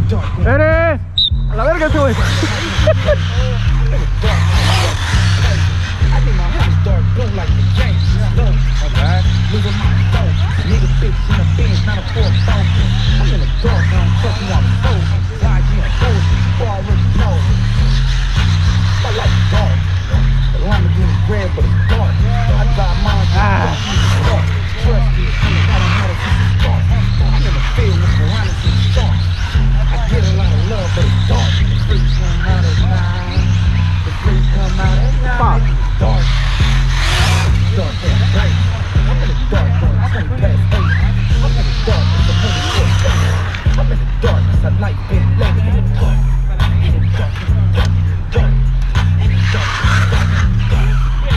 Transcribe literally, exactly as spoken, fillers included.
¡Eres! ¡A la verga ese güey! Nigga bitch in the Benz, not a four phone. I'm in the dark, I don't fuck you, I'm